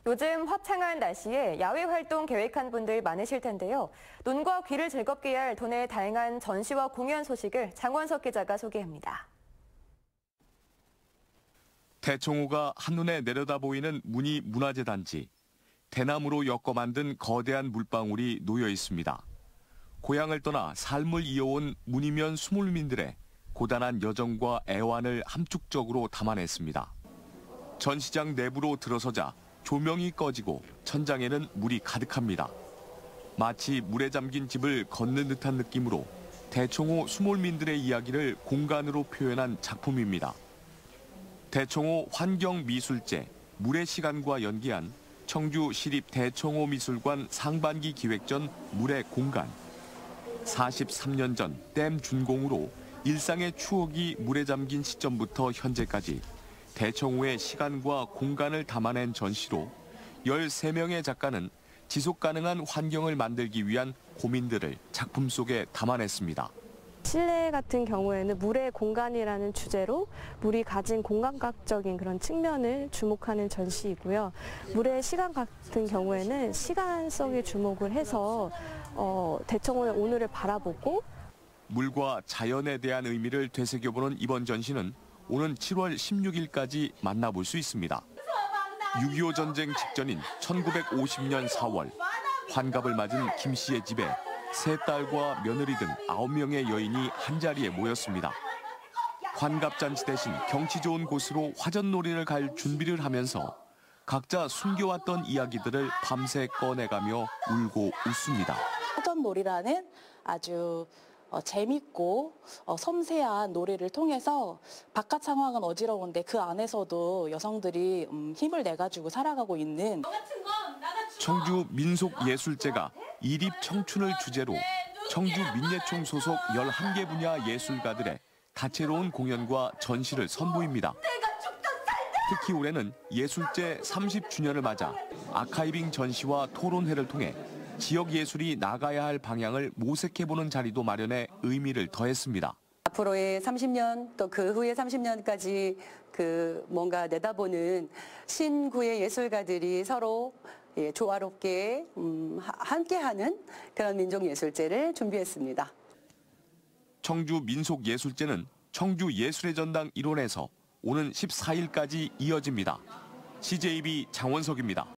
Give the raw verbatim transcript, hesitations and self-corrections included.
요즘 화창한 날씨에 야외 활동 계획한 분들 많으실 텐데요. 눈과 귀를 즐겁게 할 도내의 다양한 전시와 공연 소식을 장원석 기자가 소개합니다. 대청호가 한눈에 내려다 보이는 무늬 문화재 단지. 대나무로 엮어 만든 거대한 물방울이 놓여 있습니다. 고향을 떠나 삶을 이어온 무늬면 수몰민들의 고단한 여정과 애환을 함축적으로 담아냈습니다. 전시장 내부로 들어서자 조명이 꺼지고 천장에는 물이 가득합니다. 마치 물에 잠긴 집을 걷는 듯한 느낌으로 대청호 수몰민들의 이야기를 공간으로 표현한 작품입니다. 대청호 환경미술제 물의 시간과 연계한 청주시립 대청호 미술관 상반기 기획전 물의 공간. 사십삼 년 전 댐 준공으로 일상의 추억이 물에 잠긴 시점부터 현재까지 대청호의 시간과 공간을 담아낸 전시로 열세 명의 작가는 지속 가능한 환경을 만들기 위한 고민들을 작품 속에 담아냈습니다. 실내 같은 경우에는 물의 공간이라는 주제로 물이 가진 공간학적인 그런 측면을 주목하는 전시이고요. 물의 시간 같은 경우에는 시간성에 주목을 해서 어, 대청호의 오늘을 바라보고 물과 자연에 대한 의미를 되새겨보는 이번 전시는 오는 칠월 십육일까지 만나볼 수 있습니다. 육이오 전쟁 직전인 천구백오십 년 사월 환갑을 맞은 김 씨의 집에 세 딸과 며느리 등 아홉 명의 여인이 한자리에 모였습니다. 환갑잔치 대신 경치 좋은 곳으로 화전놀이를 갈 준비를 하면서 각자 숨겨왔던 이야기들을 밤새 꺼내가며 울고 웃습니다. 화전놀이라는 아주 어, 재밌고 어, 섬세한 놀이를 통해서 바깥 상황은 어지러운데 그 안에서도 여성들이 음, 힘을 내가지고 살아가고 있는 청주 민속예술제가 이립 청춘을 주제로 청주 민예총 소속 열한 개 분야 예술가들의 다채로운 공연과 전시를 선보입니다. 특히 올해는 예술제 삼십 주년을 맞아 아카이빙 전시와 토론회를 통해 지역 예술이 나가야 할 방향을 모색해보는 자리도 마련해 의미를 더했습니다. 앞으로의 삼십 년 또 그 후의 삼십 년까지 그 뭔가 내다보는 신구의 예술가들이 서로 예, 조화롭게 음, 함께하는 그런 민족예술제를 준비했습니다. 청주 민속예술제는 청주 예술의 전당 일원에서 오는 십사일까지 이어집니다. 씨제이비 장원석입니다.